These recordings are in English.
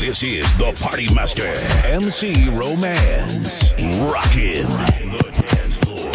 This is the Party Master, MC Romance, rockin' the dance floor.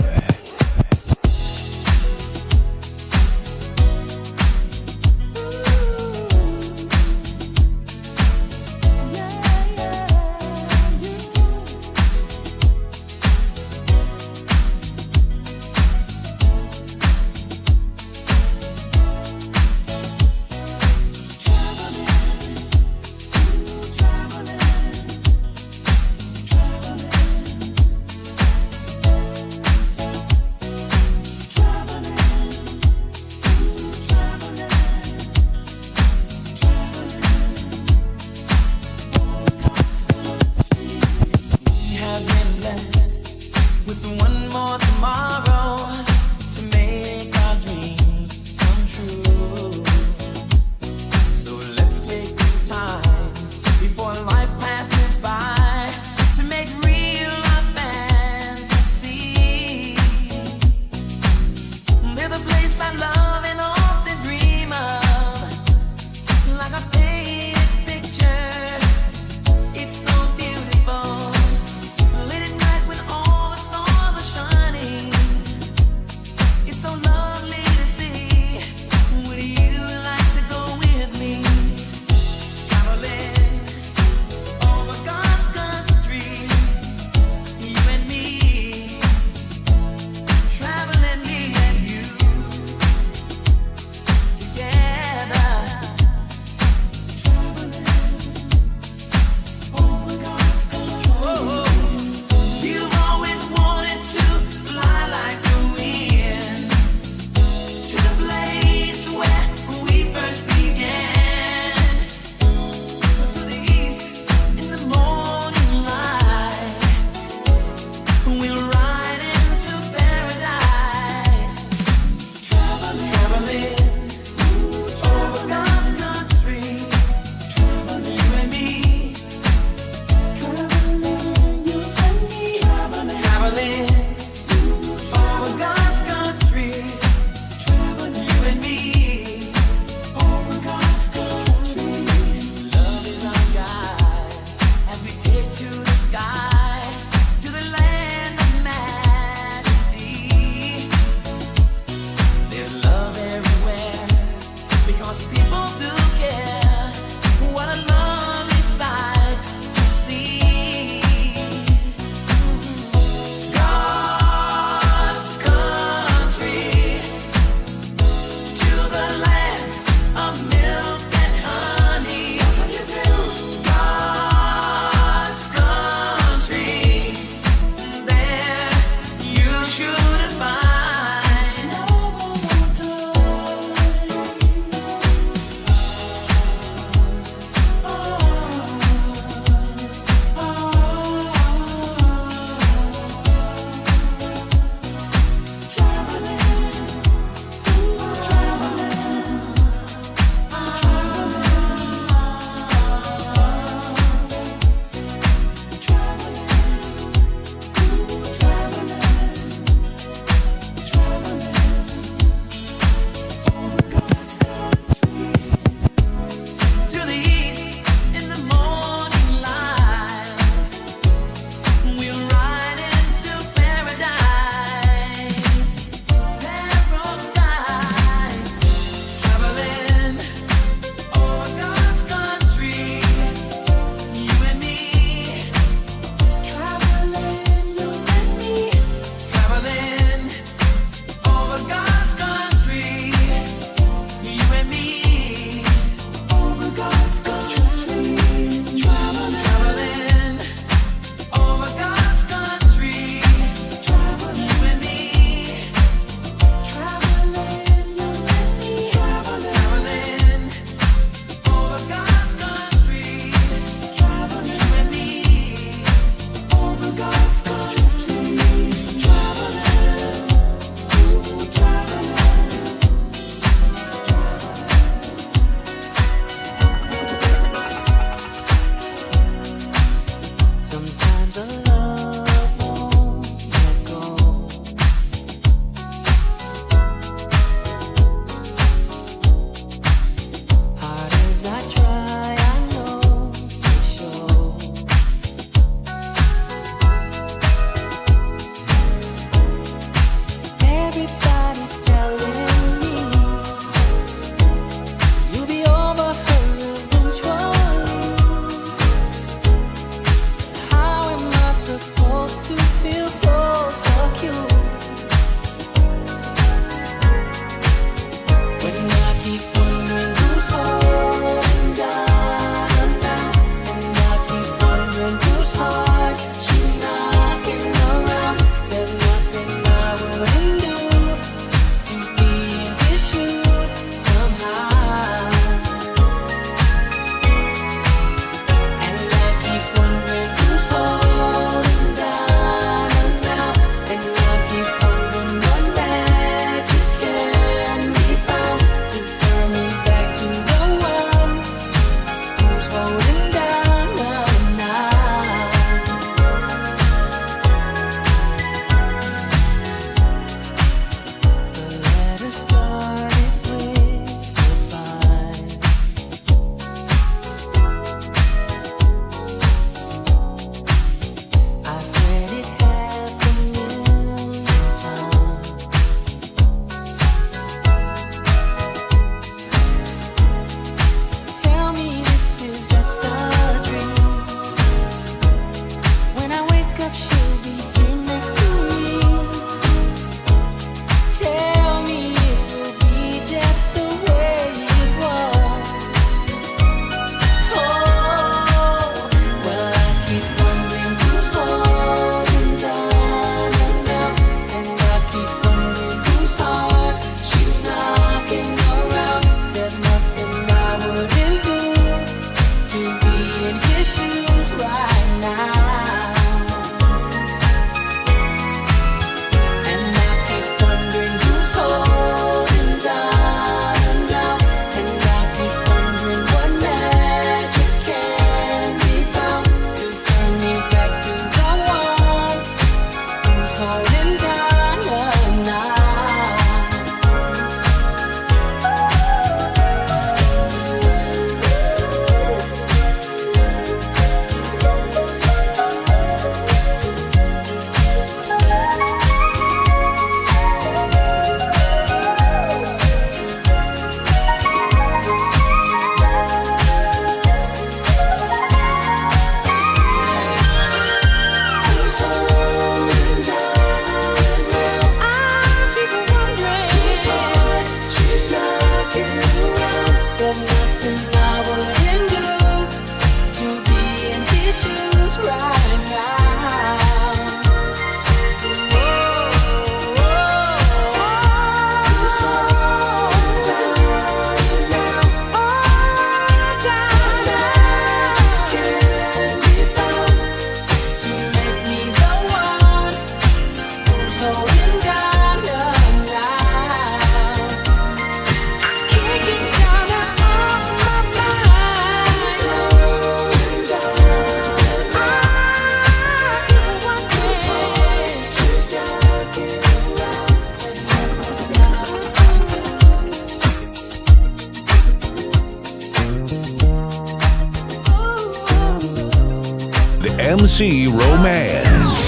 MC Romance.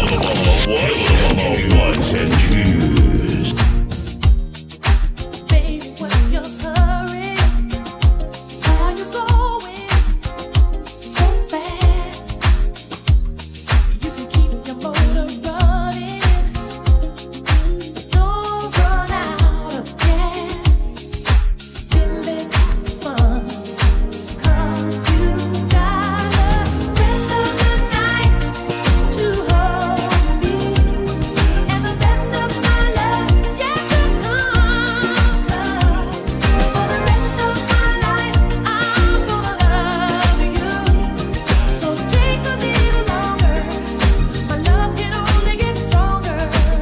Ones and twos. Baby, what's your hurry? Where are you going so fast? You can keep your motor running. Don't run out of gas. Then let's have fun. 'Cause you got the rest of the night to hold me, and the best of my love yet to come. For the rest of my life, I'm gonna love you. So take a little longer. My love can only get stronger.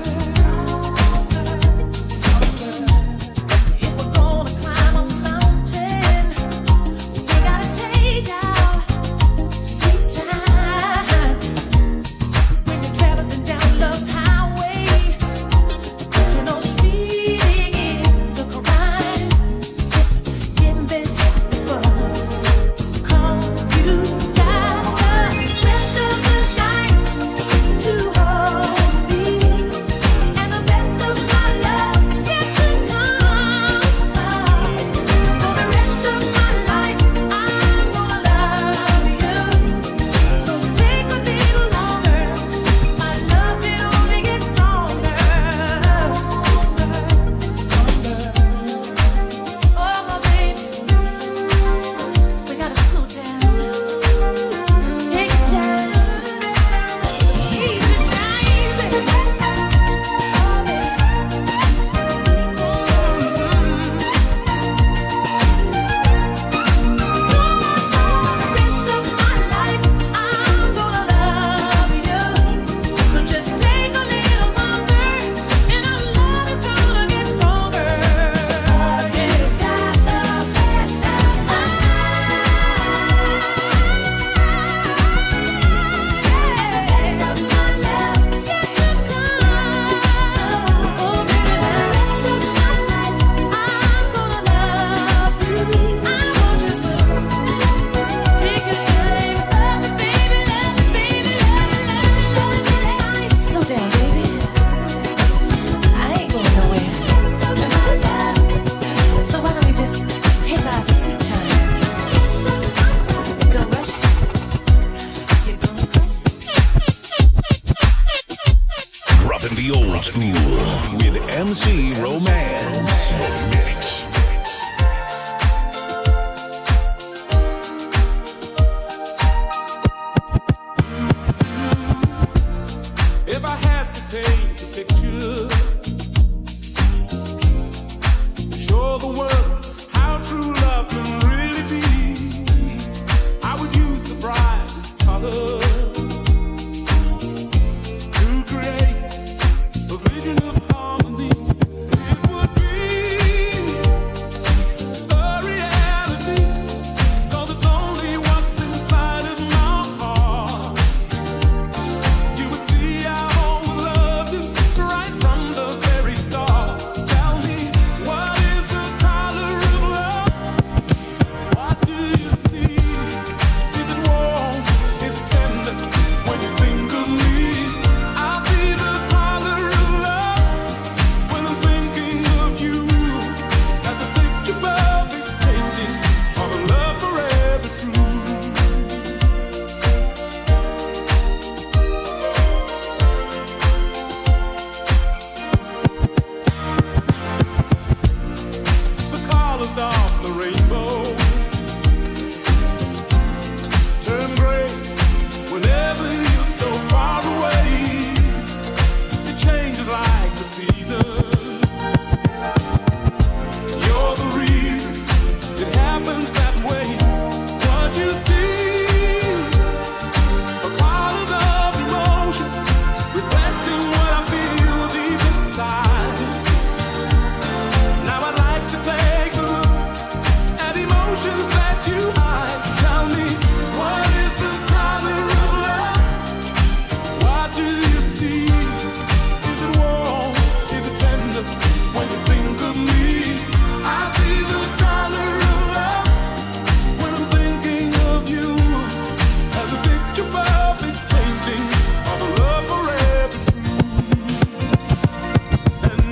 If we're gonna climb a mountain, we gotta take our sweet time. When you're traveling down love's highway, you know speeding is a crime. Just getting this fun. 'Cause you got the rest of the night to hold me, and the best of my love yet to come. For the rest of my life, I'm gonna love you. So take a little longer. My love can only get stronger. Oh, my baby, we gotta slow down. Take your time. Easy now, easy. Rest of my life, I'm gonna love you. So just take a little longer, and our love is gonna get stronger. You got the best of my love yet to come. Oh, baby, the rest of my life, I'm gonna love you. I want you to take your time, love me, baby, love me, baby, love me. Slow down, baby. I ain't going nowhere. So why don't we just take our sweet time? Don't rush it. You're gonna crush it. Dropping the old school with MC Romance. Mix. If I had to paint a picture, show the world how true love can really be, I would use the brightest color to create a vision of harmony. It would be happens that way. What you see, the colors of emotion, reflecting what I feel deep inside. Now I'd like to take a look at emotions that you hide. Tell me, what is the color of love? What do you see? Is it warm? Is it tender? When you think of me, I see the color of love. When I'm thinking of you, as a picture perfect painting of a love forever true. And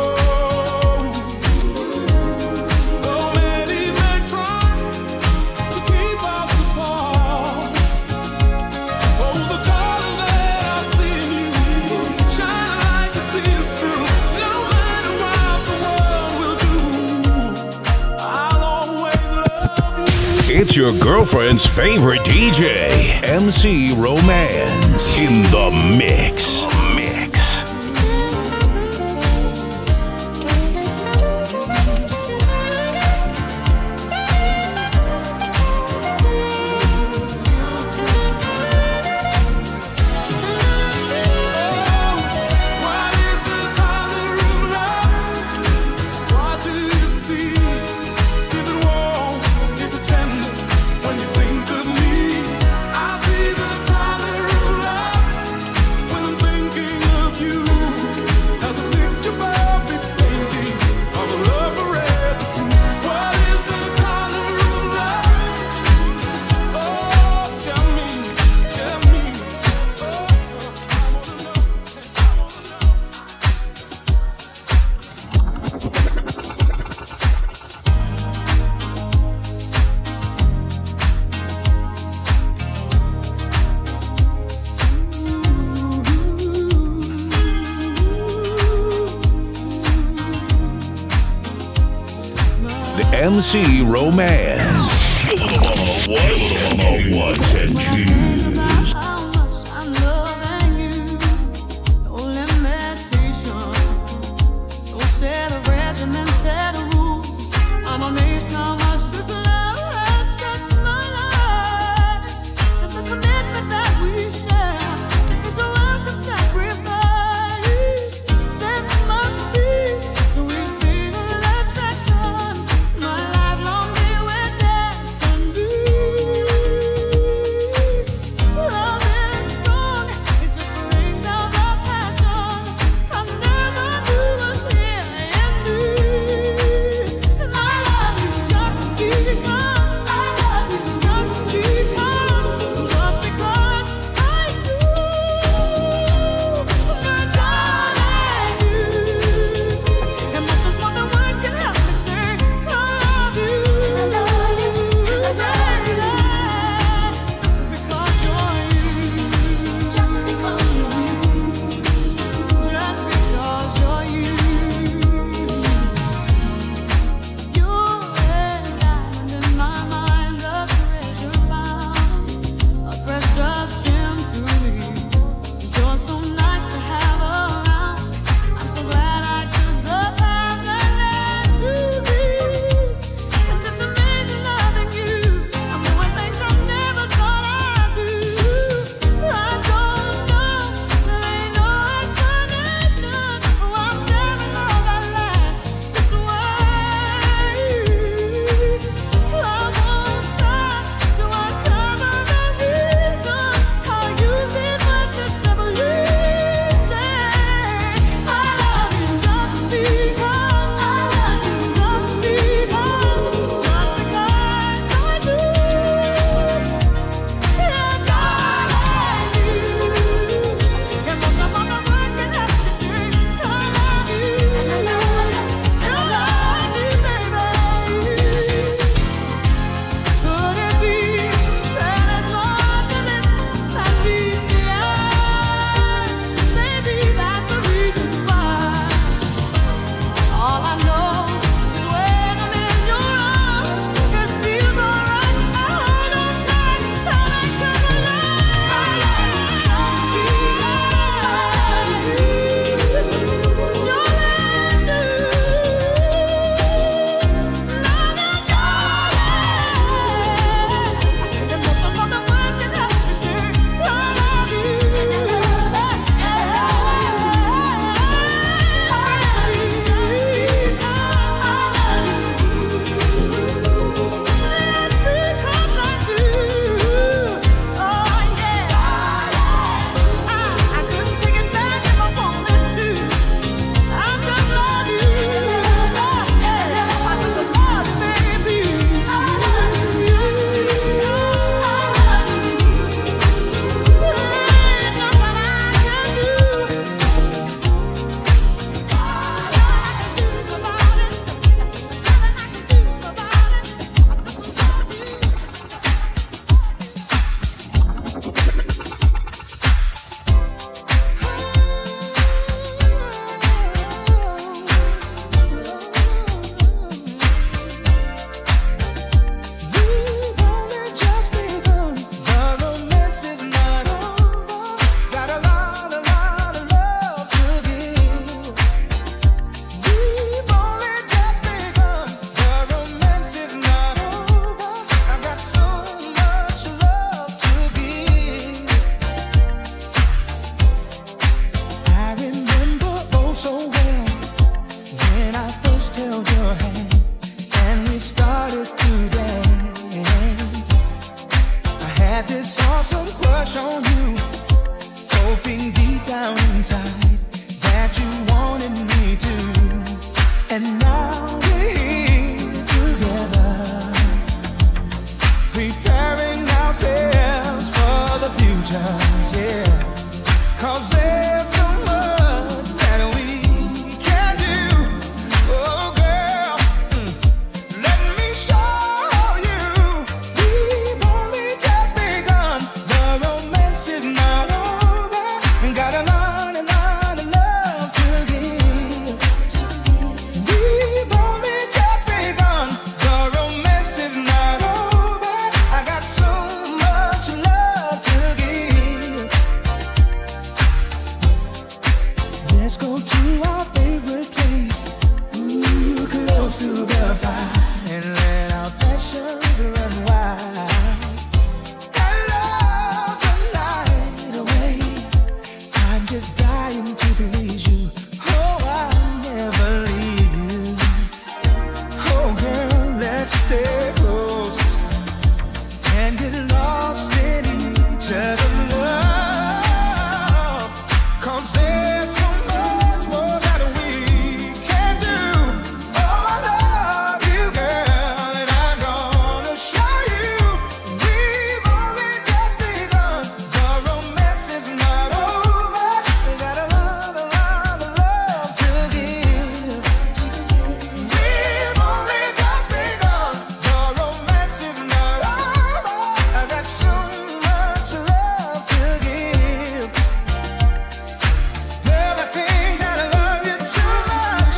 though many may try to keep us apart, oh, the color that I see in you shine like a sister. No matter what the world will do, I'll always love you. It's your girlfriend's favorite DJ, MC Romance, in the mix. What is the color of love? What do you see? Is it warm? Is it tender? When you think of me, I see the color of love. When I'm thinking of you, as a picture perfect painting of a love forever true. What is the color of love? Oh, tell me, tell me. Oh, I wanna know. The MC Romance. Ones and twos. How much I'm loving you, no limitation, no set of regimen, set of rules. I'm amazed how much this love has touched my life. And the commitment that we share is a work of sacrifice. This must be the weak fatal attraction. My lifelong day we're destined. saw some crush on you, hoping deep down inside that you wanted me to. And now we're here together, preparing ourselves for the future, yeah. 'Cause there's so much that we can do. Oh girl, let me show you. We've only just begun. The romance is not over. And got a lot of love to give. We've only just begun. The romance is not over. I got so much love to give. Let's go to our favorite place, close to the fire, and let our passions run wild. And love the night away. I'm just dying to please you. Oh, I'll never leave you. Oh, girl, let's stay close and get lost in each other's love. 'Cause there's so much more that we can do. Oh, I love you, girl, and I'm gonna show you. We've only just begun. The romance is not over. We got a lot of love to give. We've only just begun. The romance is not over. I got so much love to give. Girl, I think that I love you too much.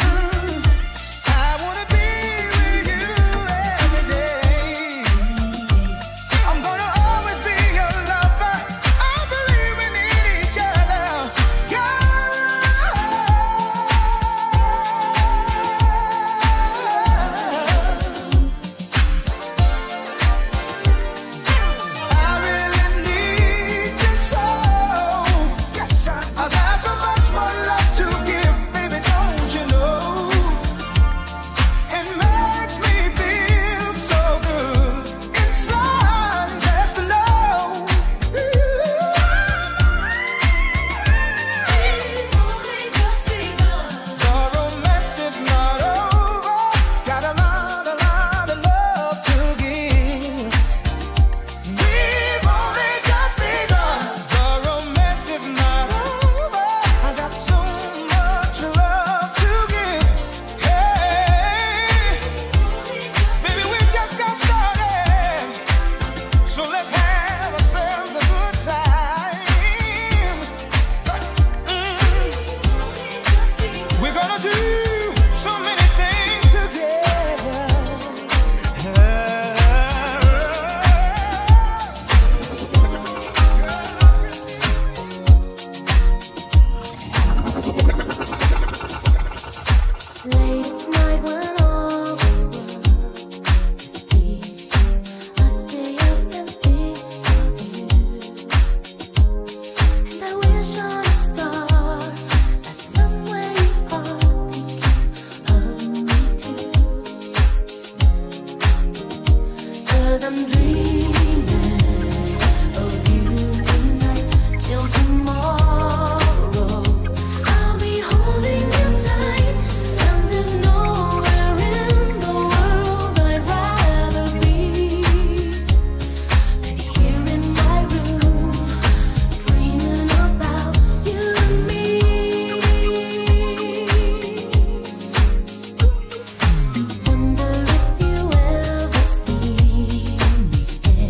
I wanna be with you every day. I'm gonna always be your lover. I believe we need each other. I really need you so. Yes, I've got so much more love to give, baby, don't you know? It makes me feel so good inside, just to know. The romance is not over. Got a lot of love to give. We've only just begun. The romance is not over. I got so much love to give. Hey, baby, we just got started. So let's have ourselves a good time. We're gonna do so many things together. Late at night when all the world is asleep, I stay up and think of you. And I wish on a star that somewhere you are thinking of me too. 'Cause I'm dreaming of you tonight till tomorrow. I'll be holding you tight, and there's nowhere in the world I'd rather be than here in my room, dreaming about you and me. Wonder if you ever see me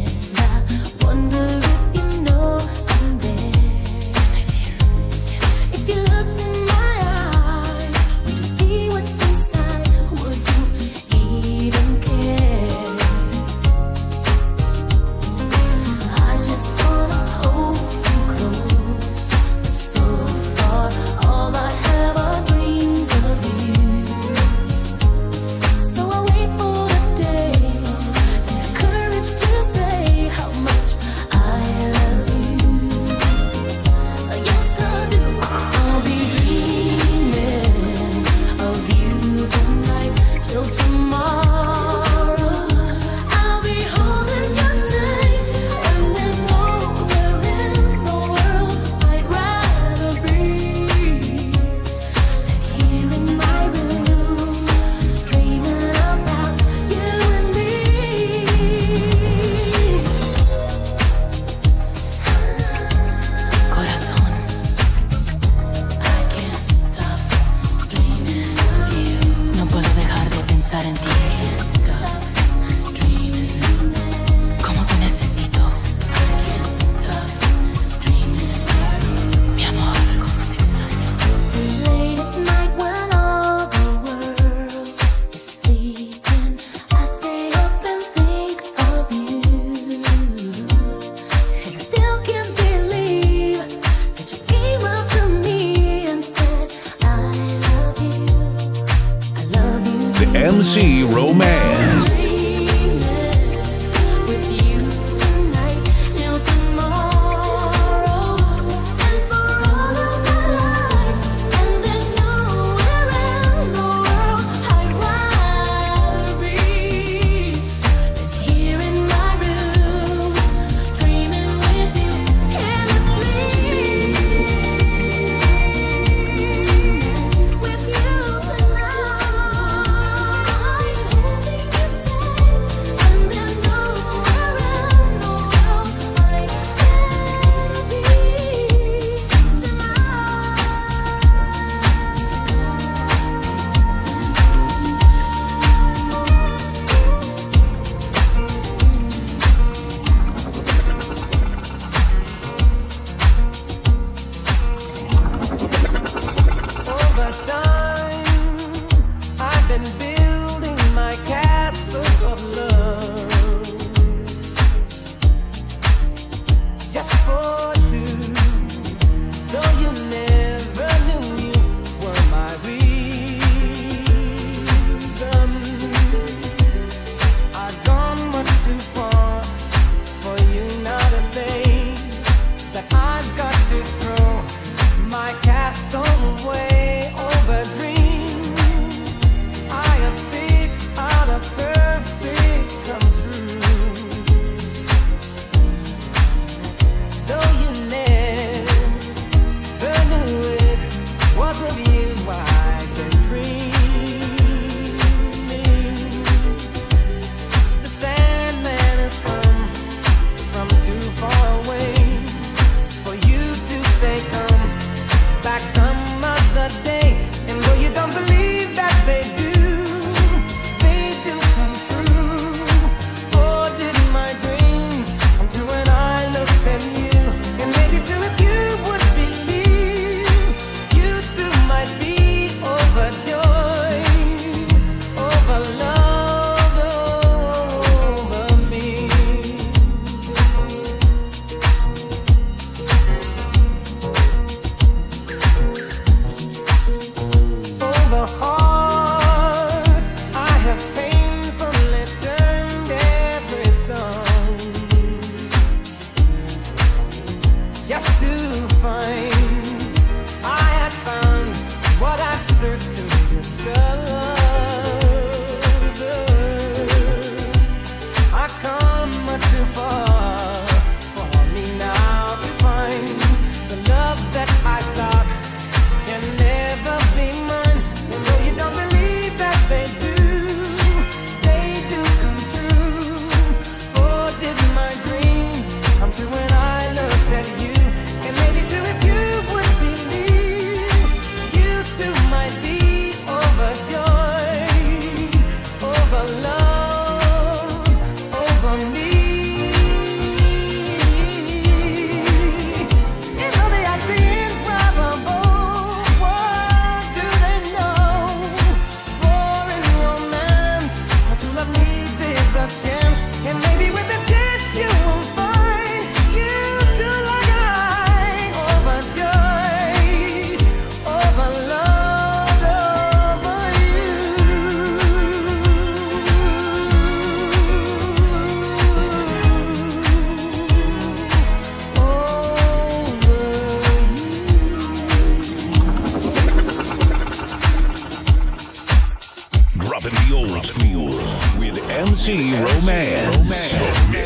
McRomance.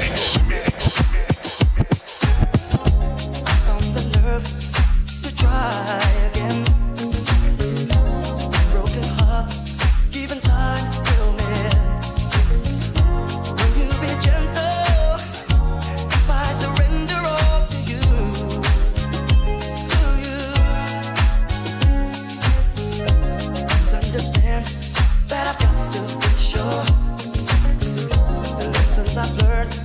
On the nerve to try again. Broken hearts, given time will mend. Will you be gentle if I surrender all to you? Please understand that I've got to be sure. The lessons I've learned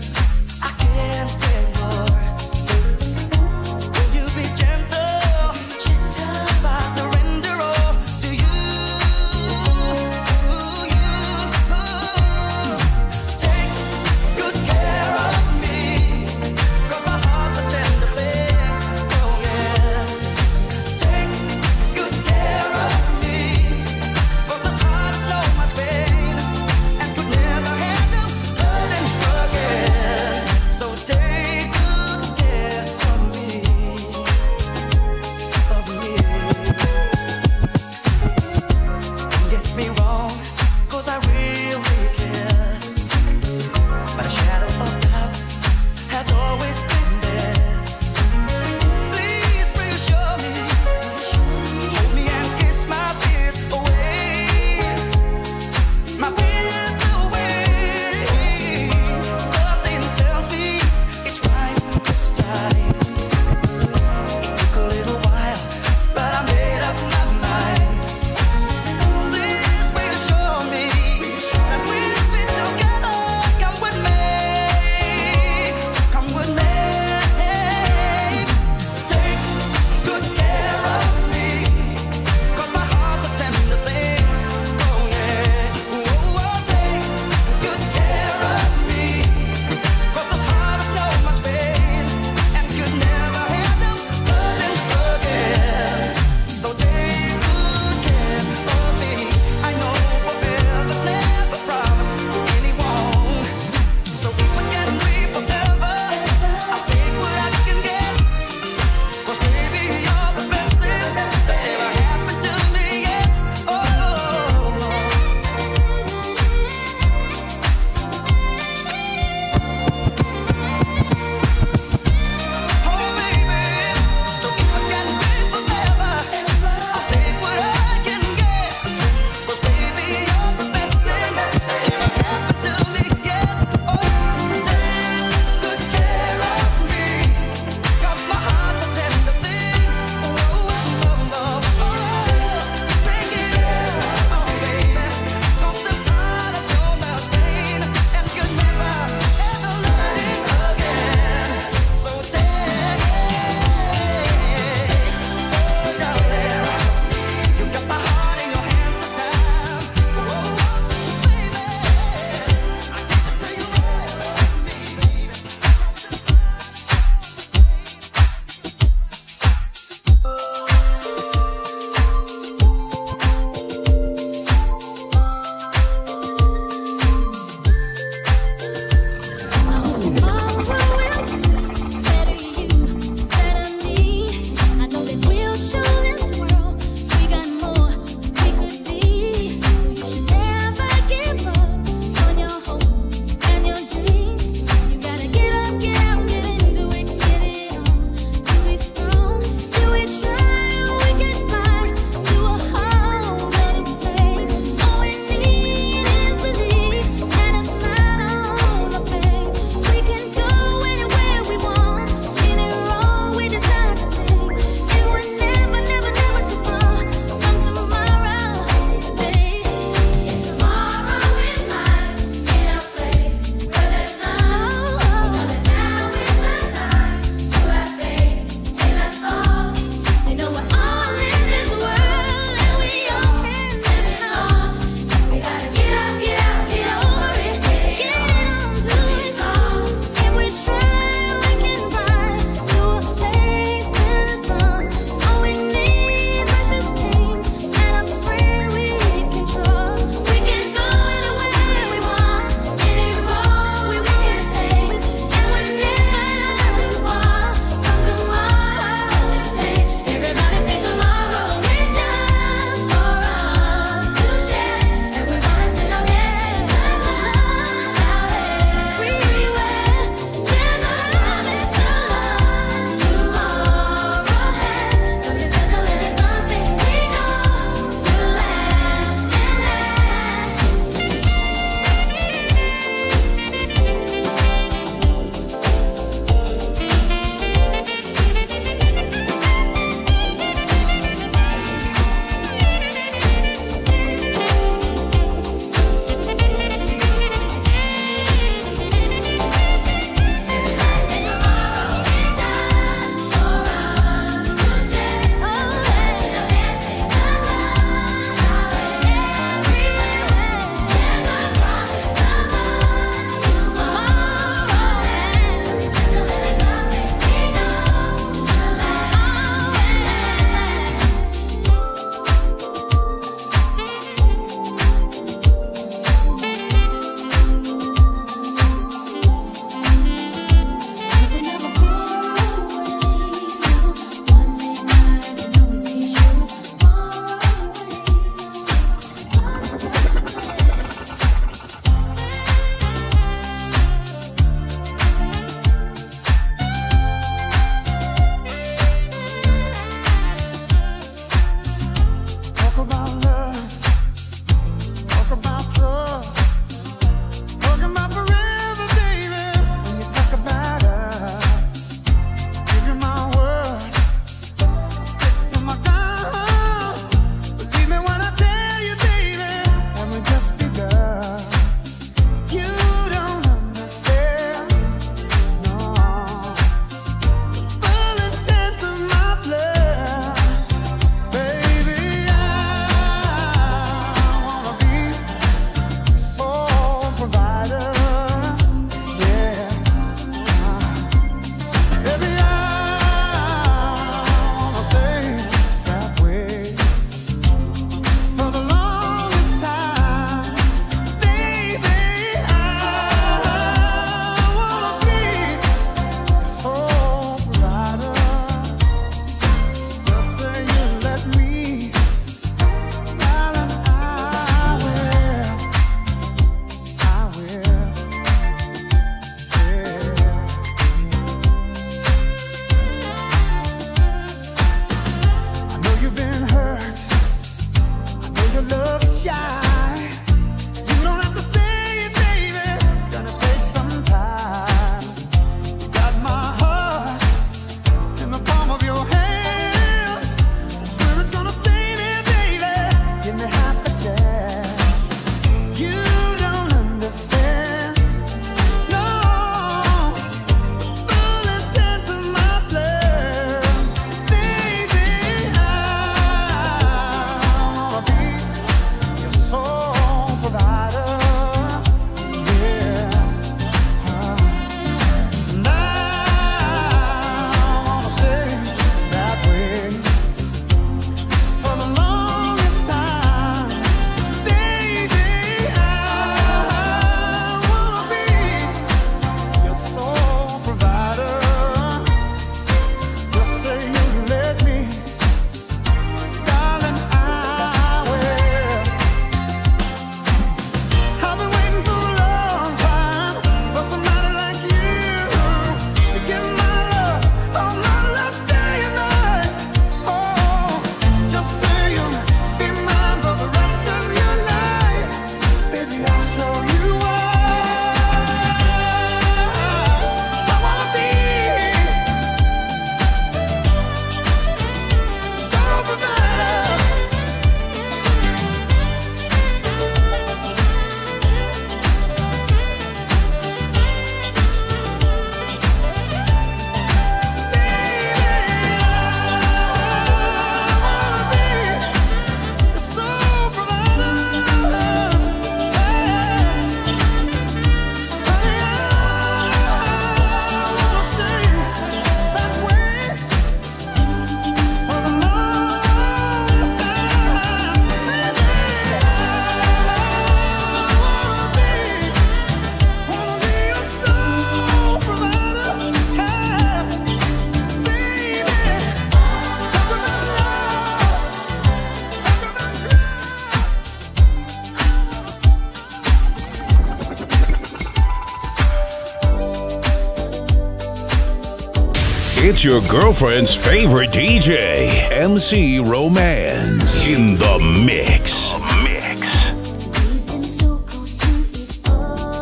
It's your girlfriend's favorite DJ, MC Romance, in the mix. We've been so close to each other.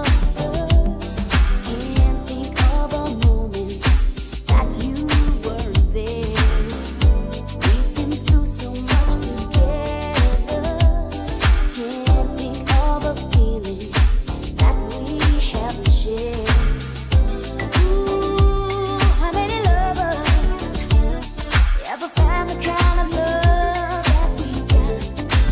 Can't think of a moment that you weren't there. We've been through so much together. Can't think of a feeling that we haven't shared. Ooh, how many lovers ever found the kind of love that we got?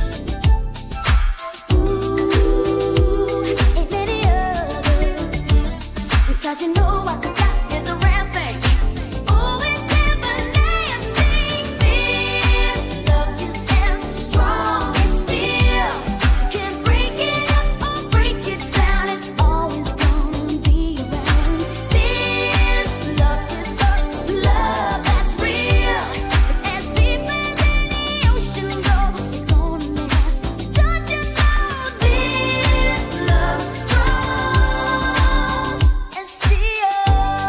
Ooh, ain't many others. Because you know what we got is a rare thing. Oh, it's everlasting. This love is as strong as steel. Can't break it up or break it down. It's always gonna be around. This love is the love that's real. It's as deep as any ocean goes. It's gonna last. Don't you know this love's strong and steel?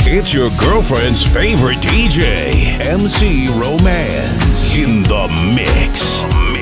It's your girlfriend's favorite DJ, MC Romance, in the mix.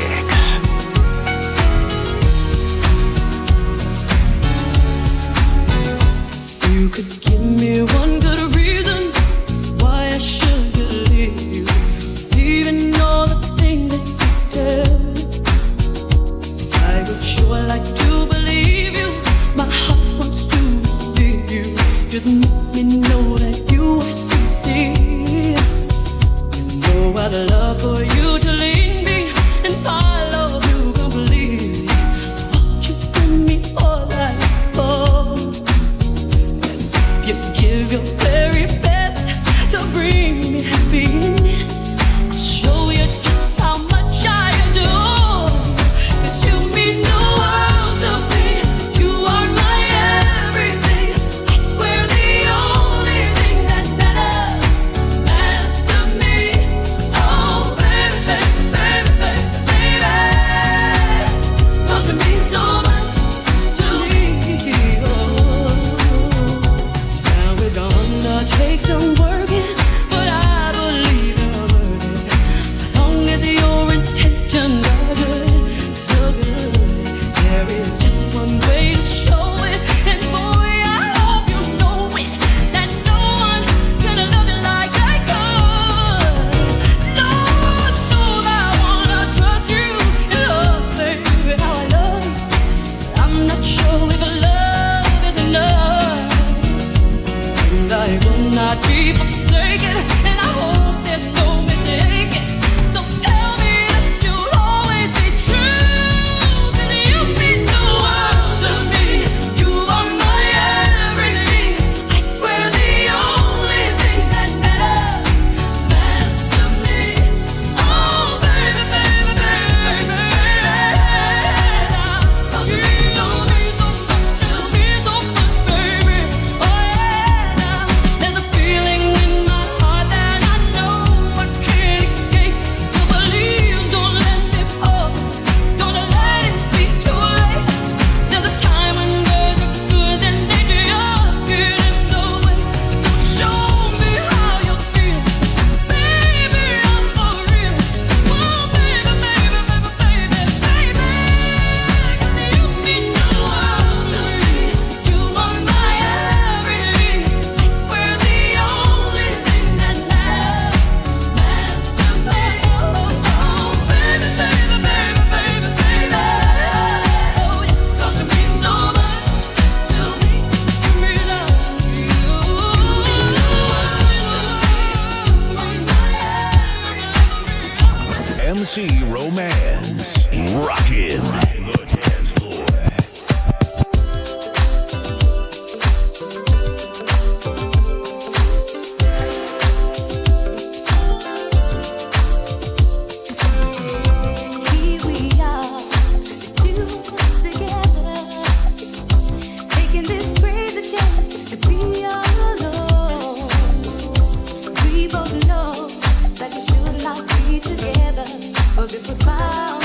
You could give me one good reason why I should believe you, even all the things that you tell. I would sure like to believe you. My heart wants to receive you. Just let me know that you are sincere. You know I'd love for you to lead me and follow you completely. Won't you give me all I for? You give your very best to bring me happiness. I'll show you just how much I adore. 'Cause you mean the world to me. You are my everything. I swear the only thing that matters to me. Oh baby, baby, baby, baby, 'cause it means so much to me. Now we're gonna take some working, but I believe you're worth it. As long as your intentions are good, so good. There is just one way to show it, and boy, I hope you know it. That no one can love you like I could. Lord knows I wanna trust you in love, baby, how I love you. But I'm not sure if love is enough. And I will not be forsaken, and I hope there's no mistaking. So tell me that you'll always be true. 'Cause you mean the world to me. You are my everything. I swear the only thing that matters to me. Oh baby, baby, baby, baby, 'cause you mean so much to me, so much, baby. Oh yeah, there's a feeling in my heart that I know I can't escape. So believe, don't let me fall. Don't let it be too late. There's a time when words are good and they just get in the way. So show me how you feel, baby. I'm for real. Oh baby, baby, baby, baby, baby, 'cause you mean the world to me. You are my everything. I swear the only thing that matters to me. Oh baby, baby, baby, baby, baby, oh yeah, 'cause it means so much to me. Me love you. MC Romance, rockin'. Here we are, two together, taking this crazy chance to be all alone. We both know that we should not be together, 'cause if we found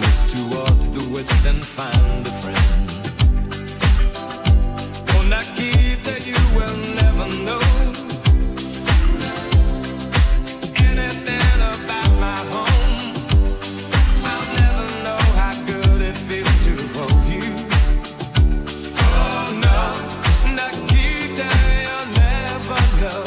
towards the west and find a friend. Oh, Nikita, you will never know anything about my home. I'll never know how good it feels to hold you. Oh no, Nikita, you'll never know.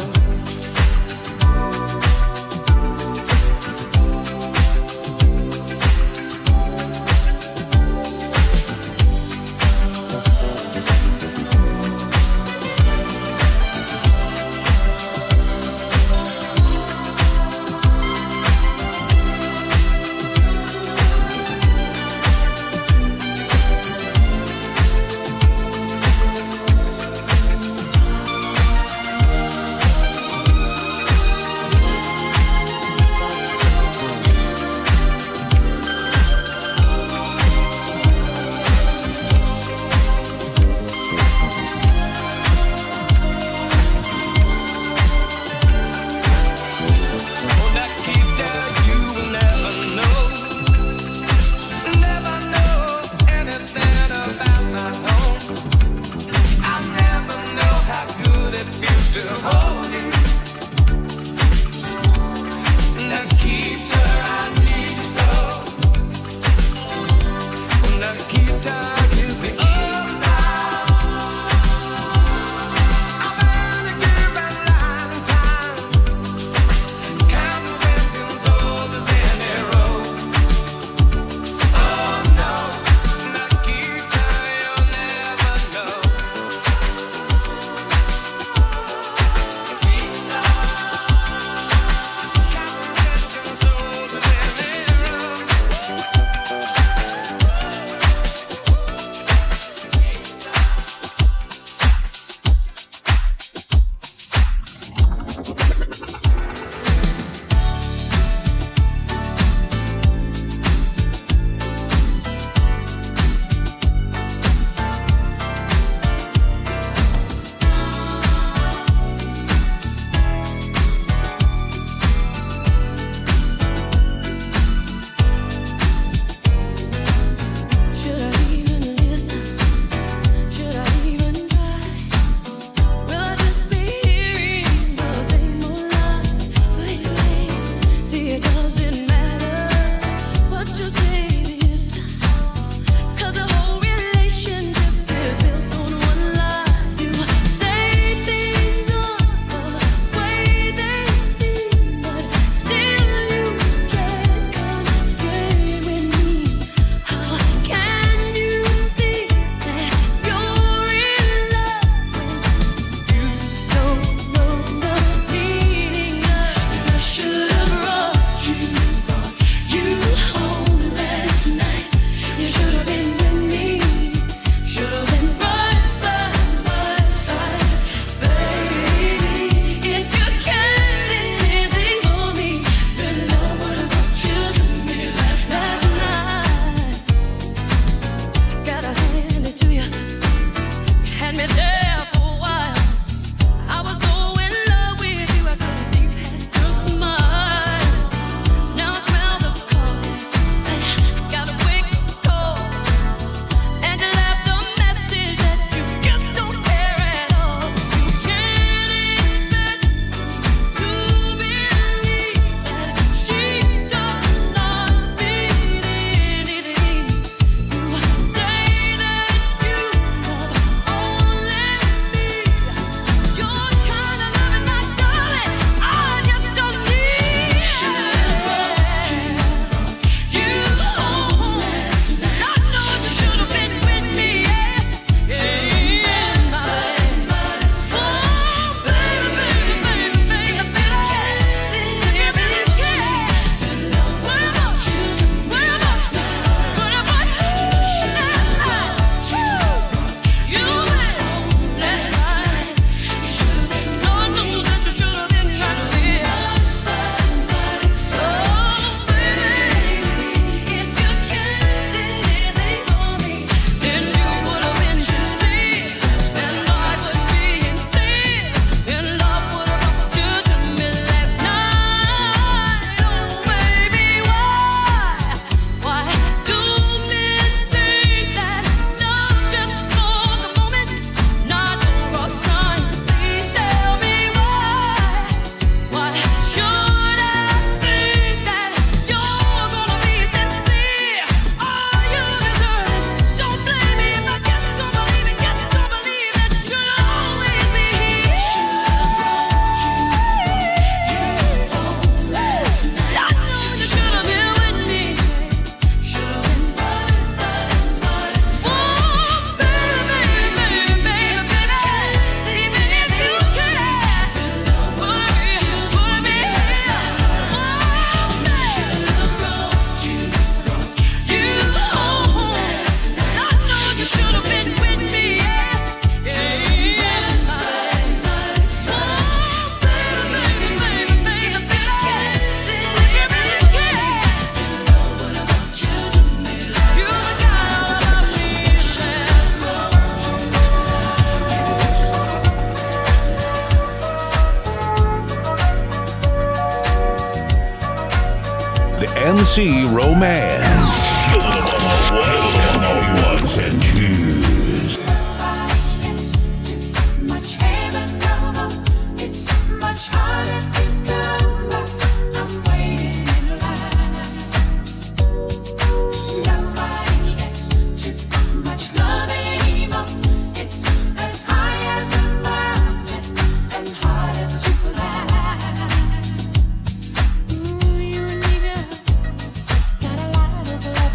MC Romance. Give them all ones and twos. Much heaven no more. It's much harder to come back. I'm waiting in line. Nobody gets too much love anymore. It's as high as a mountain and harder to climb. Ooh, you and me, girl, got a lot of love.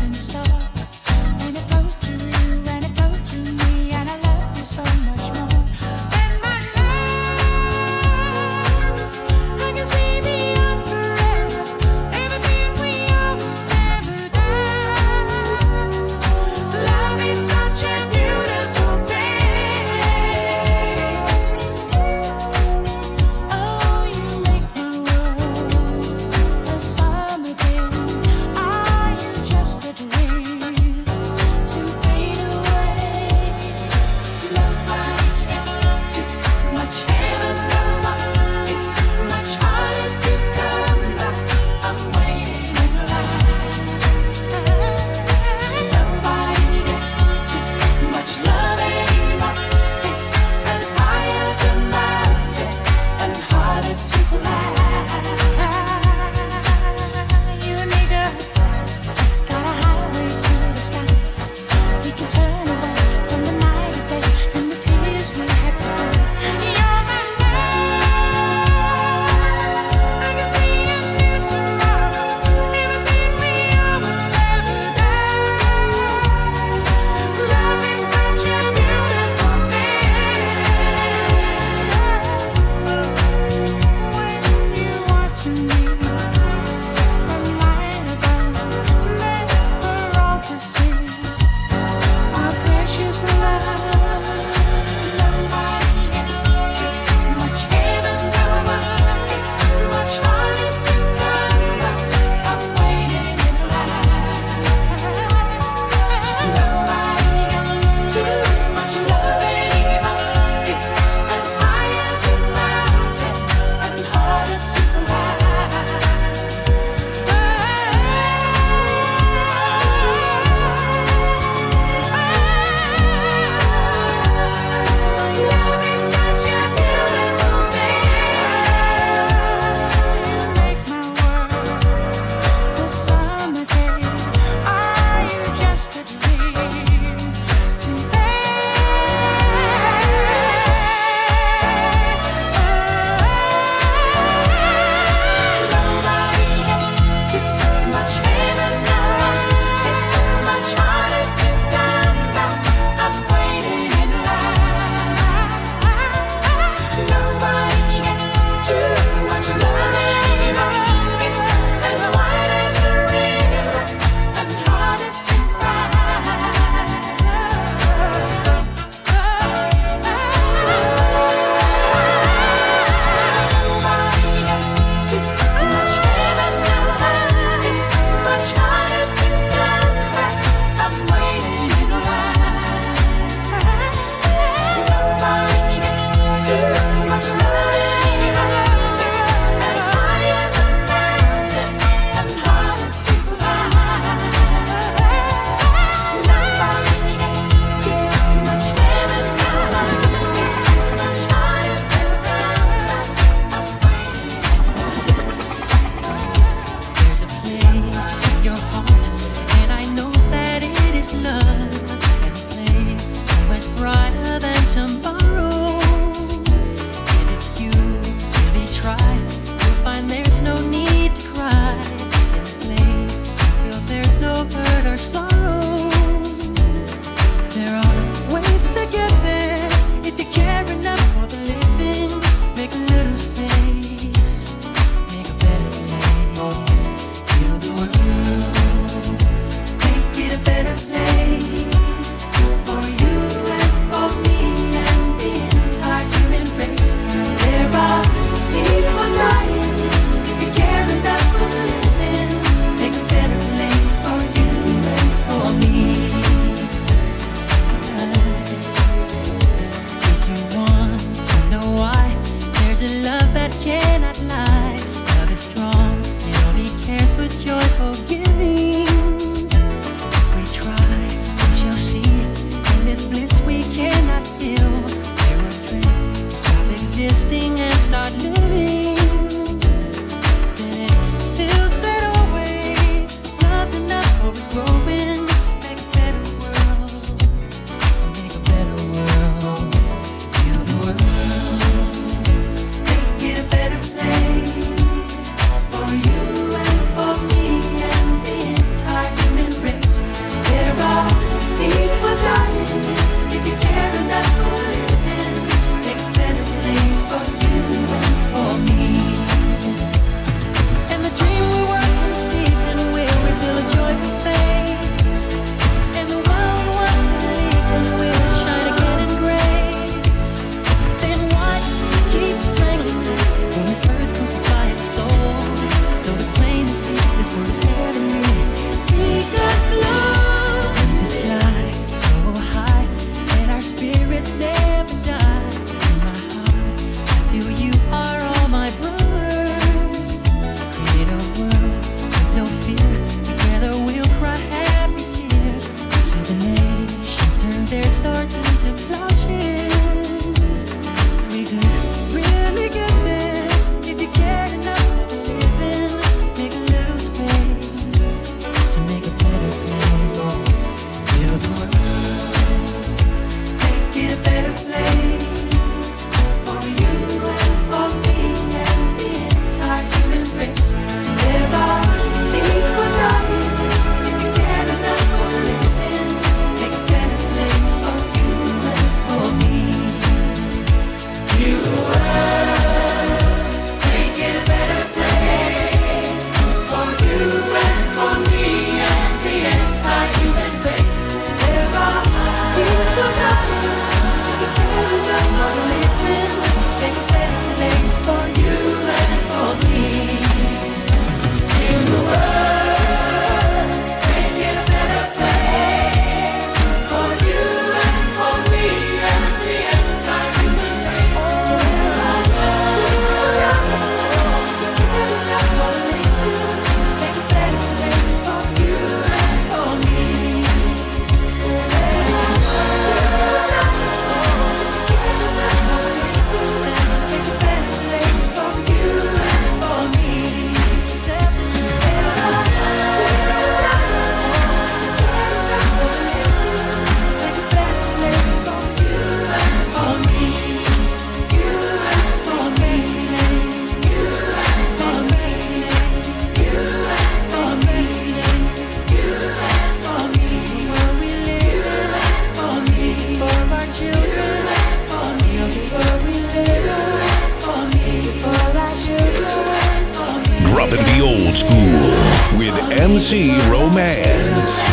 MC Romance.